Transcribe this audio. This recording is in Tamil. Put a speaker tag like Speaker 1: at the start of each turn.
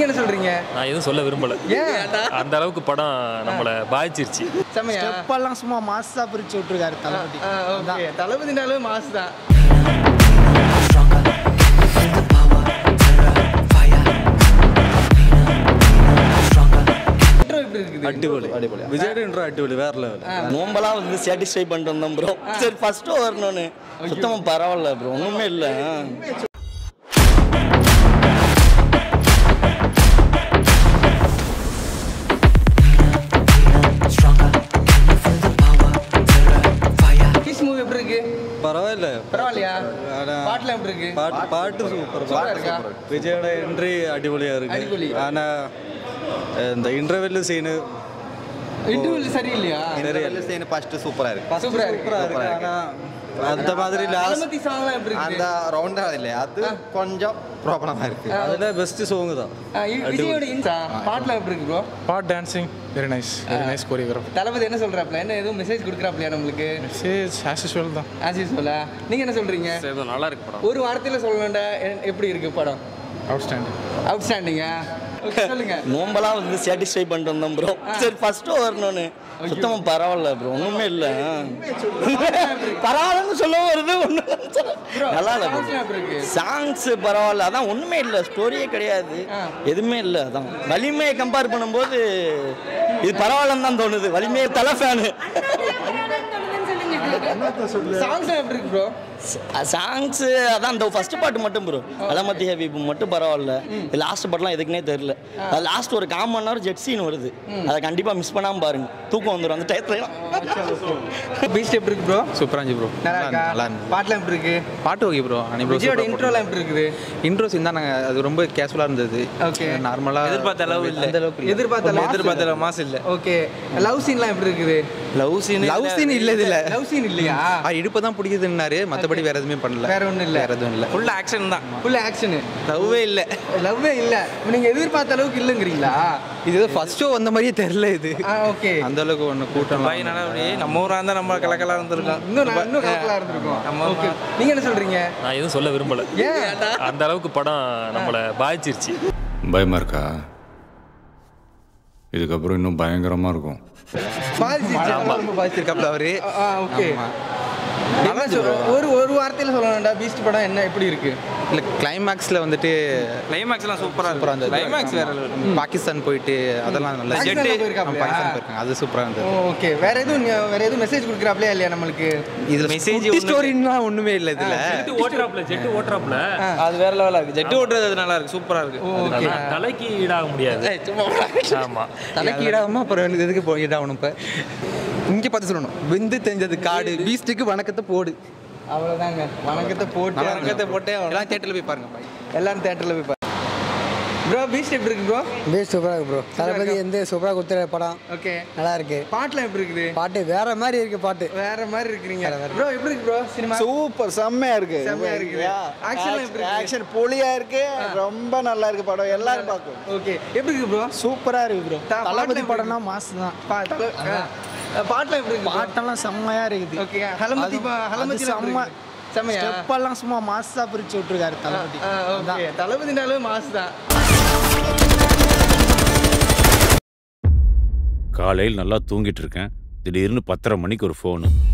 Speaker 1: என்ன சொல்றீங்க?
Speaker 2: நான் எதுவும் சொல்ல விரும்பல. அந்த அளவுக்கு படம் நம்மள பாதிச்சிருச்சு.
Speaker 3: ஸ்டெப்பெல்லாம் சும்மா மாசா பிரிச்சு விட்டுருக்காரு தளபதி.
Speaker 1: ஓகே, தளபதினாலே மாஸ் தான்.
Speaker 4: அடிபொலி விஜயோட இன்ட்ரோ அடிபொலி வேற லெவல். நோம்பலாம் வந்து சாட்டிஸ்ஃபை பண்ணிட்டு வந்தோம் ப்ரோ. சரி ஃபர்ஸ்ட் வரணும்னு சுத்தமா பரவாயில்ல ப்ரோ, ஒண்ணுமே இல்ல. பரவாயில்ல,
Speaker 1: பரவாயில்லையா? பாட்டுல எப்படி இருக்கு?
Speaker 4: பாட்டு சூப்பர். விஜயோட என்ட்ரி அடிபொலியா இருக்கு. ஆனா இந்த இன்டர்வெல் சீனு
Speaker 1: சரியில்லையா?
Speaker 5: இன்டர்வெல் சீன் ஃபர்ஸ்ட் சூப்பரா இருக்கு.
Speaker 1: சூப்பரா இருக்கு.
Speaker 4: ஆனா அந்த மாதிரி லாஸ்ட்
Speaker 1: சாங்லாம் எப்படி இருக்கு?
Speaker 5: அந்த ரவுண்டா இல்ல, அது கொஞ்சம் ப்ராப்ளமா இருக்கு.
Speaker 4: அதுல பெஸ்ட் சாங் தான்
Speaker 1: விஜயோட பாட்டுல எப்படி இருக்கு bro?
Speaker 3: But dancing very nice choreography.
Speaker 1: தளபதி என்ன சொல்றாப்ல? என்ன எதுவும் மெசேஜ் கொடுக்குறாப்லையா நம்மளுக்கு?
Speaker 3: மெசேஜ் ஆஸ் யூசுவல் தான்.
Speaker 1: ஆஸ் யூசுவலா? நீங்க என்ன சொல்றீங்க?
Speaker 2: நல்லா இருக்கு படம்.
Speaker 1: ஒரு வார்த்தையில சொல்லணும்டா எப்படி இருக்கு படம்? அவுட்ஸ்டாண்டிங்கா? சொல்லுங்க.
Speaker 4: நோம்பலாம் வந்து சாட்டிஸ்ஃபை பண்ணிட்டு வந்தோம் ப்ரோ. சரி ஃபர்ஸ்ட் வரணும்னு சுத்தமா பரவாயில்ல ப்ரோ, ஒண்ணுமே இல்ல. பரவாயில்லன்னு சொல்ல வருது, ஒண்ணு நல்லா இல்ல. சாங்ஸ் பரவாயில்ல, அதான் ஒண்ணுமே இல்ல. ஸ்டோரியே கிடையாது, எதுவுமே இல்ல. அதான் வலிமையை கம்பேர் பண்ணும்போது இது பரவாயில்லன்னு தான் தோணுது. வலிமையை தலை ஃபேனு. சாங்ஸ் அதான் இந்த ஃபர்ஸ்ட் பாட்டு மட்டும் ப்ரோ, அலமதி ஹபீப் மட்டும் பரவாயில்ல. லாஸ்ட் பாட்டுலாம் எதுக்குன்னே தெரியல. அது லாஸ்ட் ஒரு 1/4 மணி நேரம் ஜெட் சீன் வருது, அதை கண்டிப்பா மிஸ் பண்ணாம பாருங்க, தூக்கம் வந்துடும் அந்த டயத்துல.
Speaker 1: பீஸ்ட் எப்படி இருக்கு ப்ரோ?
Speaker 6: சூப்பரா இருந்துச்சு ப்ரோ.
Speaker 1: நல்லா இருக்கு. பாட்டுல எப்படி இருக்கு?
Speaker 6: பாட்டு ஓகே ப்ரோ.
Speaker 1: விஜயோட இன்ட்ரோலாம் எப்படி இருக்குது?
Speaker 6: இன்ட்ரோ சீன் தான் அது ரொம்ப கேஷுவலா இருந்தது.
Speaker 1: ஓகே,
Speaker 6: நார்மலா
Speaker 1: எதிர்பார்த்த அளவு இல்ல.
Speaker 6: அந்த அளவுக்கு
Speaker 1: எதிர்பார்த்த அளவு மாஸ் இல்ல. ஓகே, லவ் சீன்லாம் எப்படி இருக்குது?
Speaker 6: லவ் சீன் இல்ல இதுல.
Speaker 1: லவ் சீன் இல்லையா?
Speaker 6: இடுப்பு தான் பிடிக்குதுன்னாரு, மத்தபடி வேற எதுவுமே பண்ணல.
Speaker 1: வேற ஒண்ணும் இல்ல.
Speaker 6: வேற எதுவும் இல்ல.
Speaker 1: ஃபுல் ஆக்ஷன் தான். Full action. லவ்வே இல்ல. நீங்க எதிர்பார்த்த அளவுக்கு இல்லங்கறீங்களா?
Speaker 6: இது ஃபர்ஸ்ட் ஷோ வந்த மாதிரியே தெரியல இது.
Speaker 1: ஓகே,
Speaker 6: அந்த அளவுக்கு ஒண்ணு கூட்டம்
Speaker 7: பாய் நல்லபடி நம்ம ஊரா இருந்தா நம்ம கலக்கலா இருந்திருக்கோம்.
Speaker 1: இன்னும் கலக்கலா இருந்திருக்கும். ஓகே, நீங்க என்ன சொல்றீங்க?
Speaker 2: நான் எதுவும் சொல்ல விரும்பல. அந்த அளவுக்கு படம் நம்மள பாதிச்சிருச்சு.
Speaker 8: பயமா இருக்கா? இதுக்கப்புறம் இன்னும் பயங்கரமா இருக்கும்.
Speaker 6: ரொம்ப பாதிச்சிருக்காப்ல அவரு.
Speaker 1: ஓகே, ஒரு வார்த்தையில சொல்லணும்டா, பீஸ்ட் படம் என்ன எப்படி இருக்கு?
Speaker 6: இல்ல கிளைமாக்ஸ்ல வந்துட்டு
Speaker 7: கிளைமாக்ஸ்லாம் சூப்பரா
Speaker 6: இருந்தது.
Speaker 7: கிளைமாக்ஸ் வேற
Speaker 6: பாகிஸ்தான் போயிட்டு அதெல்லாம் நல்லா
Speaker 1: பாகிஸ்தான்
Speaker 6: போயிருக்காங்க, அது சூப்பரா இருந்தது.
Speaker 1: ஓகே, வேற எதுவும் மெசேஜ் கொடுக்குறாப்லையா இல்லையா நம்மளுக்கு?
Speaker 6: இதுல மெசேஜ் ஸ்டோரின்னா ஒண்ணுமே இல்ல இதுல.
Speaker 2: ஜெட் ஓட்றாப்ல
Speaker 7: அது வேற லெவலா இருக்கு. ஜெட் ஓட்டுறது அது நல்லா இருக்கு, சூப்பரா இருக்கு.
Speaker 1: ஓகே,
Speaker 2: தலைக்கு ஈடாக முடியாது. ஆமா,
Speaker 6: தலைக்கு ஈடாகாம அப்புறம் எதுக்கு போய் ஈடாகணும்? இப்ப இங்க பார்த்து சொல்லணும், வெந்து தெரிஞ்சது காடு, பீஸ்டுக்கு வணக்கத்தை போடு.
Speaker 1: அவ்வளவுதாங்க, வணக்கத்தை போட்டு
Speaker 6: எல்லாம் தியேட்டர்ல போய் பாருங்க.
Speaker 1: எல்லாரும் தியேட்டர்ல போய் பாருங்க. ப்ரோ, பீஸ்ட் எப்படி இருக்கு ப்ரோ?
Speaker 3: பீஸ்ட் சூப்பரா இருக்கு ப்ரோ. தளபதி எந்த சூப்பரா கொடுத்த படம்.
Speaker 1: ஓகே,
Speaker 3: நல்லா இருக்கு.
Speaker 1: பாட்டுல எப்படி இருக்குது?
Speaker 3: பாட்டு வேற மாதிரி இருக்கு. பாட்டு
Speaker 1: வேற மாதிரி இருக்குறீங்க ப்ரோ. எப்படி இருக்கு ப்ரோ சினிமா?
Speaker 4: சூப்பர், செம்மையா இருக்கு.
Speaker 1: ஆக்ஷன்லாம் எப்படி இருக்கு?
Speaker 4: ஆக்ஷன் பொலியா இருக்கு, ரொம்ப நல்லா இருக்கு படம், எல்லாரும் பார்க்கணும்.
Speaker 1: ஓகே, எப்படி இருக்கு ப்ரோ?
Speaker 3: சூப்பரா இருக்கு ப்ரோ. தளபதி படம்னா மாஸ் தான்.
Speaker 1: பாட்டுல எப்படி இருக்கு?
Speaker 3: பாட்டெல்லாம் செம்மையா இருக்குது.
Speaker 1: ஓகே, ஹலமதி செம்ம.
Speaker 3: ஸ்டெப்பெல்லாம் சும்மா மாசா பிரிச்சு விட்டுருக்காரு தளபதி.
Speaker 1: ஓகே, தளபதினாலே மாஸ் தான்.
Speaker 8: காலையில் நல்லா தூங்கிட்டு இருக்கேன், திடீர்னு 10:30 மணிக்கு ஒரு ஃபோனு.